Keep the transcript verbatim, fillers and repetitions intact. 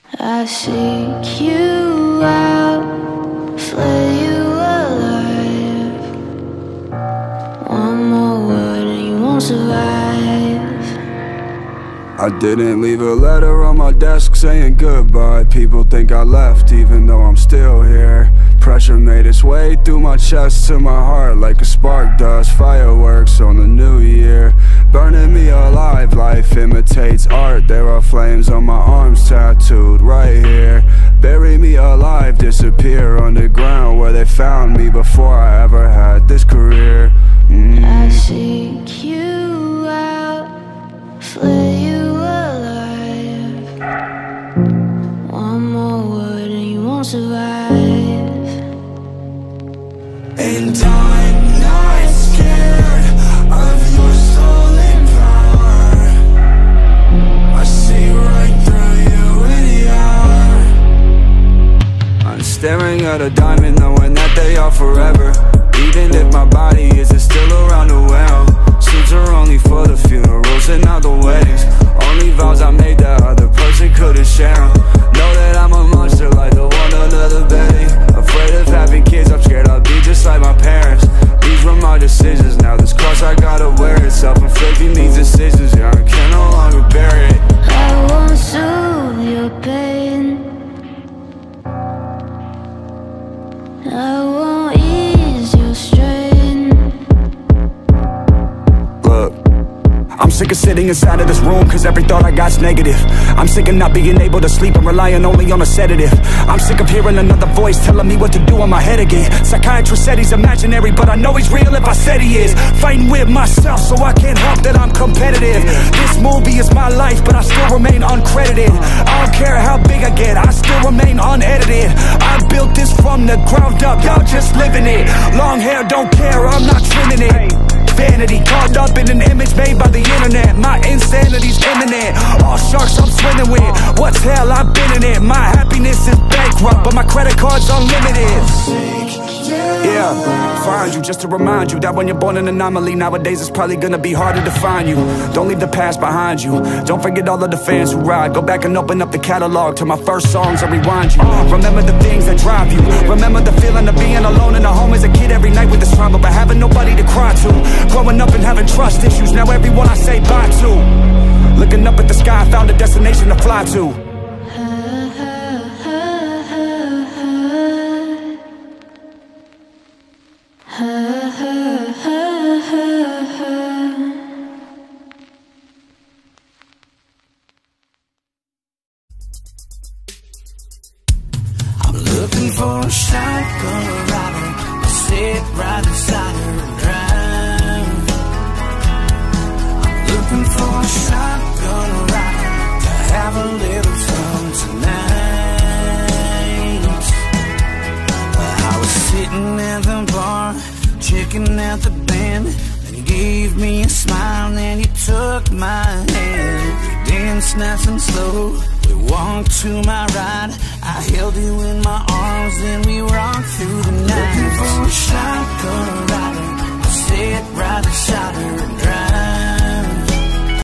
I seek you out, flay you alive. One more word and you won't survive. I didn't leave a letter on my desk saying goodbye. People think I left even though I'm still here. Pressure made its way through my chest to my heart like a spark does fireworks on the new year. Burning me alive, life imitates art. There are flames on my arms tattooed right here. Bury me alive, disappear underground where they found me before I ever had this career. mm. I seek you out, flay you alive. One more word and you won't survive. And I'm not scared of your stolen power. I see right through you with the hour. I'm staring at a diamond knowing that they are forever. Even if my body isn't still around the well. Suits are only for the funerals and not the weddings. Only vows I made that other person couldn't share them. Know that I'm a monster like the one under the bedding. Afraid of having kids, I'm scared I'll be just like my parents. These were my decisions, now this cross I gotta wear it. Self-inflicting these decisions, yeah, I can no longer bear it. I won't soothe your pain, I won't ease your strain. Look, I'm sick of sitting inside of this room cause every thought I got's negative. I'm sick of not being able to sleep and relying only on a sedative. I'm sick of hearing another voice telling me what to do in my head again. Psychiatrist said he's imaginary, but I know he's real if I said he is. Fighting with myself so I can't help that I'm competitive. This movie is my life, but I still remain uncredited. I don't care how big I get, I still remain unedited. I built this from the ground up, y'all just living it. Long hair, don't care, I'm not trimming it. Vanity, caught up in an image made by the internet. My insanity's imminent. All sharks I'm swimming with. What's hell, I've been in it. My happiness is bankrupt, but my credit card's unlimited. Yeah, find you just to remind you that when you're born an anomaly, nowadays it's probably gonna be harder to find you. Don't leave the past behind you. Don't forget all of the fans who ride. Go back and open up the catalog to my first songs and rewind you. Remember the things that drive you. Remember the feeling of being alone in a home as a kid every night with this trauma, but having nobody to cry to. Growing up and having trust issues, now everyone I say bye to. Looking up at the sky, found a destination to fly to. I'm looking for a shotgun rider to sit right beside her drive. I'm looking for a shotgun rider to have a little fun tonight. I was sitting at the bar, checking out the band, and you gave me a smile and you took my hand. We danced nice and slow, we walked to my ride, I held you in my arms and we rocked through the night. Looking for a shotgun rider to sit right beside her